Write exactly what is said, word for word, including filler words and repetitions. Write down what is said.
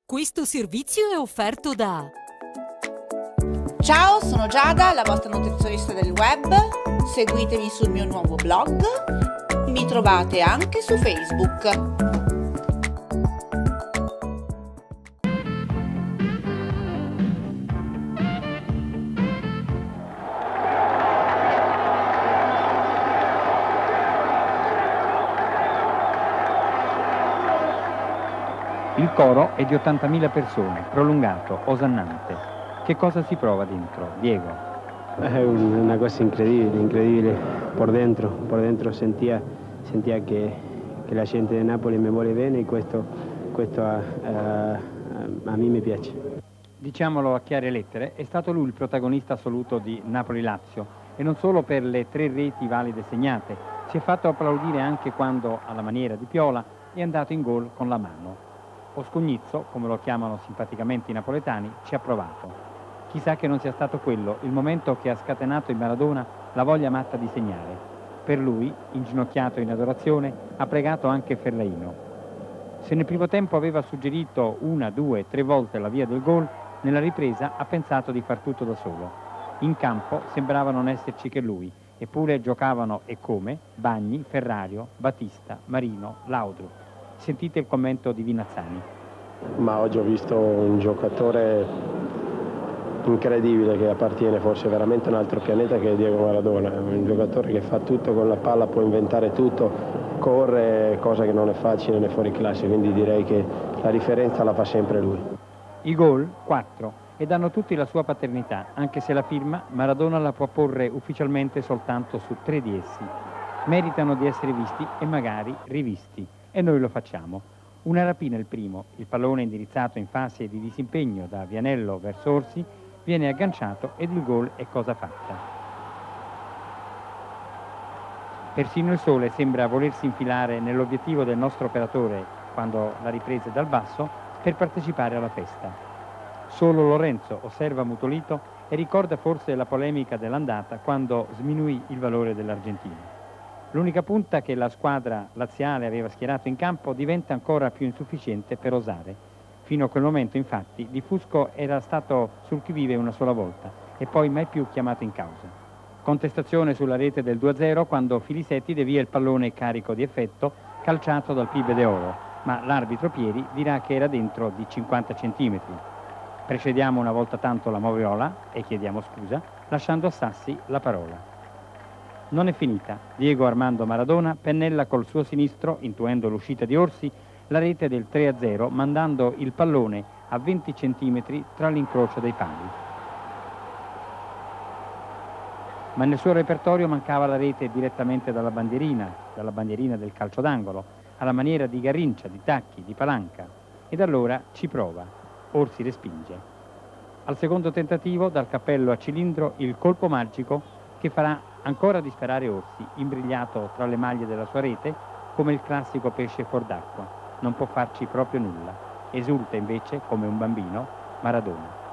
Questo servizio è offerto da... Ciao, sono Giada, la vostra nutrizionista del web. Seguitemi sul mio nuovo blog. Mi trovate anche su Facebook. Il coro è di ottantamila persone, prolungato, osannante. Che cosa si prova dentro, Diego? È una cosa incredibile, incredibile. Por dentro, por dentro sentia, sentia che, che la gente di Napoli mi vuole bene e questo, questo a, a, a me mi piace. Diciamolo a chiare lettere, è stato lui il protagonista assoluto di Napoli-Lazio e non solo per le tre reti valide segnate. Si è fatto applaudire anche quando, alla maniera di Piola, è andato in gol con la mano. Oscugnizzo, come lo chiamano simpaticamente i napoletani, ci ha provato. Chissà che non sia stato quello il momento che ha scatenato in Maradona la voglia matta di segnare. Per lui, inginocchiato in adorazione, ha pregato anche Fellaino. Se nel primo tempo aveva suggerito una, due, tre volte la via del gol, nella ripresa ha pensato di far tutto da solo. In campo sembrava non esserci che lui, eppure giocavano e come Bagni, Ferrario, Battista, Marino, Laudrup. Sentite il commento di Vinazzani. Ma oggi ho visto un giocatore incredibile che appartiene forse veramente a un altro pianeta che è Diego Maradona. È un giocatore che fa tutto con la palla, può inventare tutto, corre, cosa che non è facile né fuori classe, quindi direi che la differenza la fa sempre lui. I gol, quattro, e danno tutti la sua paternità, anche se la firma Maradona la può porre ufficialmente soltanto su tre di essi. Meritano di essere visti e magari rivisti. E noi lo facciamo. Una rapina il primo, il pallone indirizzato in fase di disimpegno da Vianello verso Orsi, viene agganciato ed il gol è cosa fatta. Persino il sole sembra volersi infilare nell'obiettivo del nostro operatore quando la ripresa è dal basso per partecipare alla festa. Solo Lorenzo osserva mutolito e ricorda forse la polemica dell'andata quando sminuì il valore dell'argentino. L'unica punta che la squadra laziale aveva schierato in campo diventa ancora più insufficiente per osare. Fino a quel momento, infatti, Di Fusco era stato sul chi vive una sola volta e poi mai più chiamato in causa. Contestazione sulla rete del due a zero quando Filisetti devia il pallone carico di effetto calciato dal Pibe de Oro, ma l'arbitro Pieri dirà che era dentro di cinquanta centimetri. Precediamo una volta tanto la moviola e chiediamo scusa, lasciando a Sassi la parola. Non è finita. Diego Armando Maradona pennella col suo sinistro, intuendo l'uscita di Orsi, la rete del tre a zero, mandando il pallone a venti centimetri tra l'incrocio dei pali. Ma nel suo repertorio mancava la rete direttamente dalla bandierina, dalla bandierina del calcio d'angolo, alla maniera di Garrincia, di Tacchi, di Palanca. Ed allora ci prova. Orsi respinge. Al secondo tentativo, dal cappello a cilindro, il colpo magico che farà ancora disperare Orsi, imbrigliato tra le maglie della sua rete, come il classico pesce fuor d'acqua. Non può farci proprio nulla. Esulta invece, come un bambino, Maradona.